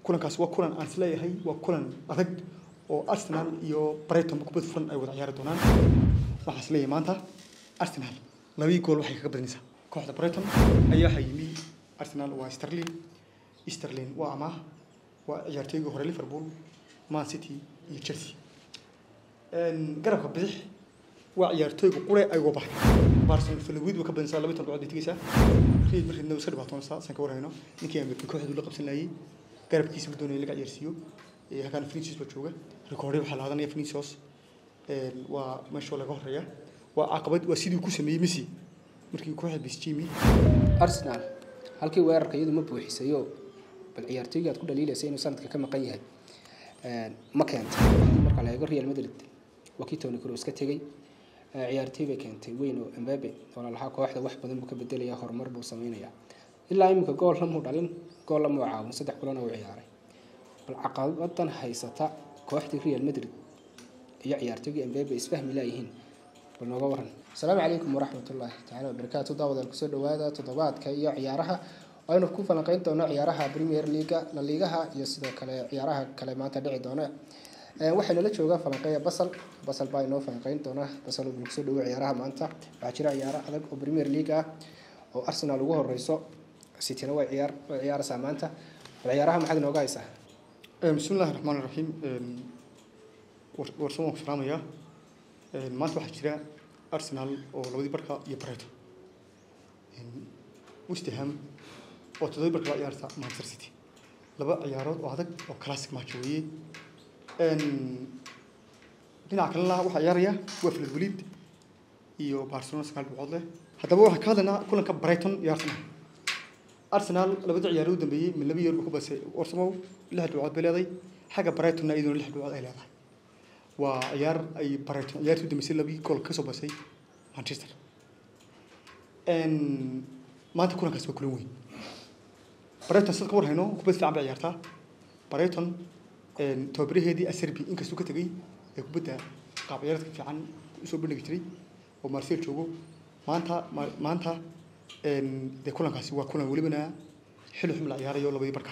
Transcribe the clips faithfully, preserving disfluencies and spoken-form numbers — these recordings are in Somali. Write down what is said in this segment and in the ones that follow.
kulankaas waa kulan aan isleeyahay waa kulan adag oo Arsenal iyo Brighton ku badfan ay wada ciyaari doonaan waxa isleeyahay maanta Arsenal laba gool waxay kaga badinaysaa kooxda Brighton ayaa haymi Arsenal waa Sterling Sterling waa ama waa ciyaartooyga hore Liverpool Man City iyo Chelsea een garabka bidix waa ciyaartooyga qure ay uga baxay Barcelona Fluid ka badinaysaa laba tan dhibcood tigaysa Real Madrid noo iska dhibaatonaysaa san ka warayno ninkii aan kooxdu la qabsan laayay garabkiisa uu doonayay laga ciyaarsiyo ee halkan Vinicius baa jooga rekoordi waxa la hadanayaa Vinicius ee waa meesha laga horeeya waa caqabad waa sidii ku sameeyay Messi markii kooxda Bisjimi Arsenal halkii weerarka iyadu ma buuxisayo bal ciyaartooyga aad ku dhaliilaysay inuu sanadka ka maqan yahay ee ma keento marka la eego Real Madrid wakii Toni Kroos ka tagay ciyaartooyga keentay weyn oo Mbappe oo la kooxda wax badan buu ka bedelaya horumar buu sameeynaya ilaa imika gool la muu dhalin gool la muu caawin saddex kulan oo ciyaaray bal caqabadan haysata kooxda Real Madrid iyo ciyaartooyga Mbappe isfahmi laayihiin bal nooga waran assalaamu calaykum waraxmatullaahi ta'ala wabarakaatuh daawadayaal kusoo dhawaada toddobaadka iyo ciyaaraha aynu ku falanqeyn doono ciyaaraha Premier League La Liga iyo sidoo kale ciyaaraha kale maanta dhici doona ee waxayna la joogaa falanqeeya Basal Basal baa inoo falanqeyn doona Basal uu kusoo dhawaad ciyaaraha maanta waxa jira ciyaaro adag oo Premier League ah oo Arsenal ugu horeyso City way ciyaar ciyaar saamaanta ciyaaraha maxay nooga haysaa bismillaahir rahmaanir rahiim warsoon ku salaamaya maanta waxa jira Arsenal oo labadii barka iyo Brighton West Ham oo toddoba barka ciyaarta Manchester City laba ciyaarood oo adag oo classic match weeye een dhinaca kale waxa ciyaaraya West Ham iyo Barcelona sagaal dhibcood leh haddaba waxa ka hadlaynaa kulanka Brighton iyo Arsenal Arsenal labada ciyaar u dambeeyay min laba yeer ku basay Arsenal lix dhibcood bay leedahay xaga Brighton ayadoo lix dhibcood ay leedahay waa ciyaar ay Brighton ciyaar u dambeysay laba gool ka soo basay Manchester een maanta kulankaas waa kulan weyn Brighton sidoo kale warhayno ku bad fiican bay ciyaartaa Brighton een tababaraheedii Acerbi inkastoo ka tagay ee kubadda qaab ciyaareedka fiican u soo bandhigi jiray oo Marcel joogo maanta maanta een de kulankaasi waa kulan walibana xil xum la ciyaarayo labadii barka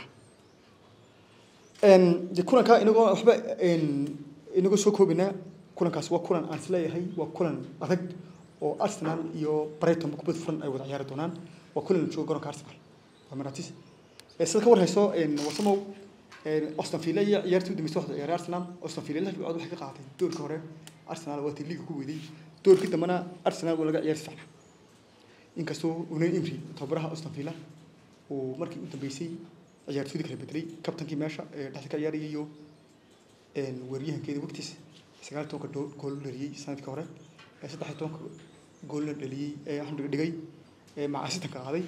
een de kulanka inagoo waxba een inagoo soo koobina kulankaasi waa kulan aan isleeyahay waa kulan adag oo Arsenal iyo Brighton ku badfan ay wada ciyaari doonaan waa kulan joogo garoonka Arsenal waa maratis ee sidoo kale hayso een warsamo een Aston Villa iyo ciyaartoyda miisaxda ciyaar Arsenal Aston Villa lix dhibcood waxay ka qaadatay doorka hore Arsenal waa tii liiga ku weeday doorkii dambana Arsenal waa laga ciyaar fiican inkastoo Unai Emery tababaraha Aston Villa oo markii uu dambeysay ciyaartoyda kala bedelay kabtankii meesha ee dhaxalka ka ciyaarayay iyo een wariyahankeeda waqtiis sagaal iyo toban gool dhaliyay sanadkii hore ee saddex iyo toban gool dhaliyay ee aan dhigay ee macaasitan ka qaaday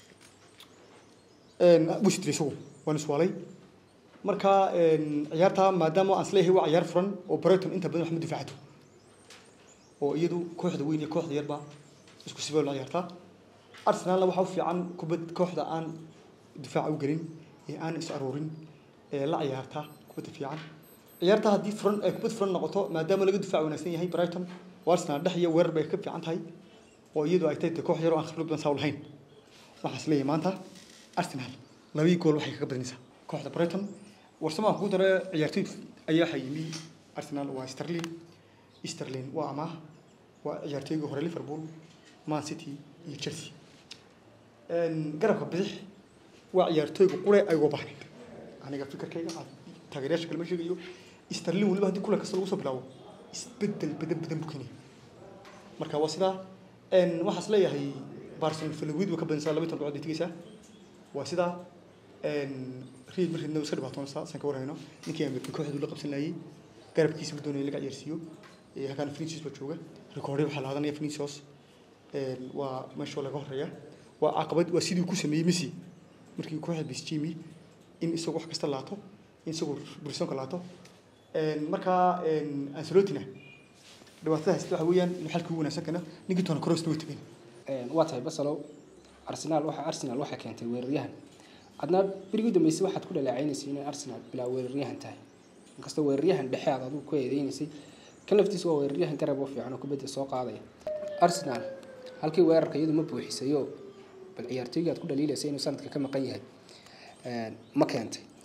een bushtriso waan iswaalay marka een ciyaarta maadaama aan isleeyahay waa ciyaar furan oo Brighton inta badan wax ma difaacato oo iyadu kooxda weyn iyo kooxda yarba isku sibay la ciyaarta Arsenal waxa uu fiican kubad kooxda aan difaac u galin ee aan is aroorin ee la ciyaarta kubad fiican ciyaarta hadii furan ay kubad furan noqoto maadaama laga difaac wanaagsan yahay Brighton Arsenal dhaxaya weerar bay ka fiican tahay oo iyadu ay tahay koox yar oo aan khibrad badan saw lahayn waxa isleeyahay maanta Arsenal laba gool waxay kaga badinaysaa kooxda Brighton warsamo ku daray ciyaartoy ayaa haymi Arsenal waa Sterling Sterling waa ama waa ciyaartooyga hore Liverpool Man City iyo Chelsea een garabka bidix waa ciyaartooyga qure ay uga baxay aniga fikirkayga taageerayaasha kale ma sheegayo Sterling waliba hadii kulanka lagu soo bilaabo isbedel badan badan bukani marka waa sida een waxa isleeyahay Barcelona Fluid ka badinaysaa laba tan dhibcood tigaysa waa sida een Real Madrid noo iska dhibaatonaysaa san ka warayno ninkii aan kooxdu la qabsan laayay garabkiisa uu doonayay laga ciyaarsiyo ee halkan Vinicius baa jooga rekoordi waxa la hadanayaa Vinicius een waa meesha laga horeeya waa caqabad waa sidii ku sameeyay Messi markii kooxda Bisjimi in isagu wax kasta laato in isagu bulshada ka laato een marka een Ancelotti dhawaatada haysta waxa weeyaan in xalkii wanaagsan kana ninkii Toni Kroos uu tagay een waa tahay Basalow Arsenal waxa Arsenal waxa keentay weeraryahan adna birigu dambeysay waxaad ku dhaleeceynaysaa in Arsenal bilaa weeraryahan tahay inkastoo weeraryahan dhexe aad ku eedeynaysaa kan laftiisa waa weeraryahan garab oo fiican oo kubadda soo qaadaya Arsenal halkii weerarka iyadu ma buuxisayo bal ciyaartooyga aad ku dhaliilaysay inuu sanadka ka maqan yahay een ma keentay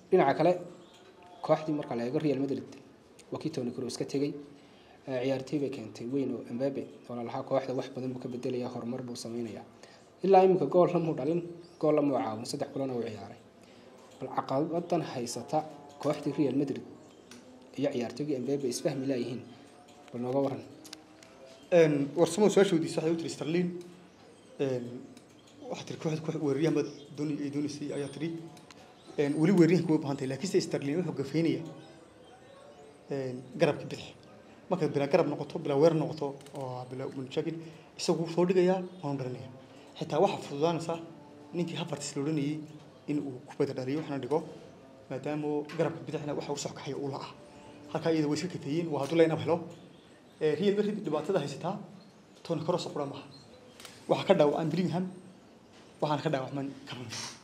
dhinaca kale kooxdii marka la eego Real Madrid waa kii Toni Kroos ka tagay ciyaartii bay keentay weyn oo Mbappe oo lahaa kooxda wax badan buu ka bedelaya horumar buu sameeynaya ilaa imika gool la muu dhalin gool la muu caawin saddex kulan oo ciyaaray bal caqabadan haysata kooxdii Real Madrid iyo ciyaartoyga Mbappe isfahmi laayihiin bal nooga waran een warsamo soo shoodii sax u tiri Sterling een waxa tir kooxda koox weeraryahan bad dooni ay doonisay ayaa tiri een wali weeraryahan ku baahantay laakiin Sterling wuxuu gafeenaya een garabka bidix marka bila garab noqoto bila weer noqoto oo bila munchagin isagu soo dhigaya oo dharanaya xitaa waxa fududaanaysa ninkii Havertz loo dhanayay in uu ku badariyo waxna dhigo maadaama garabka bidixna waxa uu soo kaxay uu laa halka iyada way iska kafeeyeen waa haduu leeyna helo ee Real Madrid dhibaatada haysata Toni Kroos oo qurama waxa ka dhaw Bellingham waxaan ka dhaawacman kaban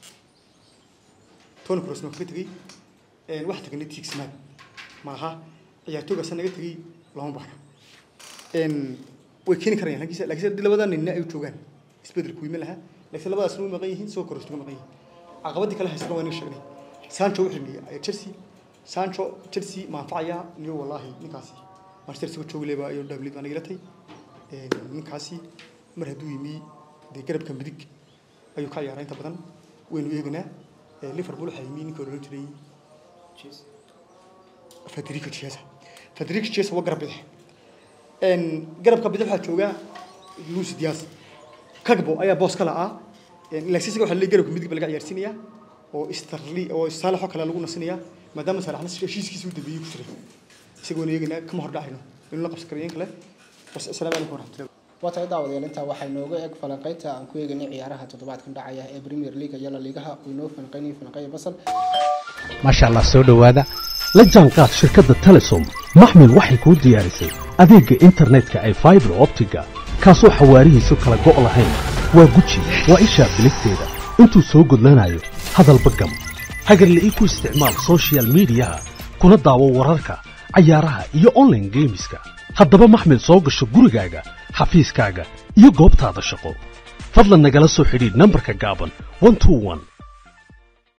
Toni Kroos ma fitri ee wax tagay tigsman maaha ciyaartooyga sanaga tagay lama baxo een way keen karayaan laakiin laakiin labadan nin ay joogaan isbedel ku yimid laha laakiin labadaas uu maqan yihiin soo Kroos uga maqan yihiin caqabadii kala haysan waa inay sheegnay Sancho wuxuu leeyahay Chelsea Sancho Chelsea ma anfacaya niyo wallahi ninkaasi Manchester City joog leeba iyo W baan ilatay ee ninkaasi mar haduu yimi de garabka midig ayuu ka ciyaaray inta badan waynu eegnaa Liverpool waxay yimi ninka oran jiray Chelsea Federico Chiesa Federico Chiesa waa garab bidix een garabka bidix waxa jooga Luis Diaz Kagbo ayaa boos kala ah een Alexis waxa la garabka midig laga ciyaarsiinaya oo Sterling oo Salah kala lagu nasinaya maadaama Salah heshiiskiisu dabiyay ku jiray isagoo eegna kama hor dhacayno in la qabsan kareen kale assalaamu alaykum warahmatullahi wata daawadayaal inta waxay nooga eeg falanqaynta aan ku eegnay ciyaaraha toddobaadkan dhacaya ee Premier League iyo La Liga oo inoo falanqaynay falanqay basal ما شاء الله سو دhowaada la jaanqaad shirkadda Telesom maxmil waxay ku diyaarisay adeega internetka ay fiber optiga kaasoo xawaarihiisu kala go' lahayn waa guji waa isha biligteeda intuu soo gudlanayo hadalba gam hagarle ii ku isticmaal social media kuna daawo wararka ciyaaraha iyo online gameska haddaba maxmil soo gasho gurigaaga xafiiskaaga iyo goobtaada shaqo fadlan nagala soo xidhiidh nambarka gaaban one two one